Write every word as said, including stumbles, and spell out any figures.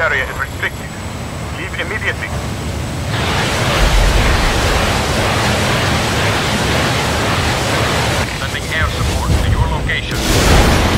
area is restricted. Leave immediately. Sending air support to your location.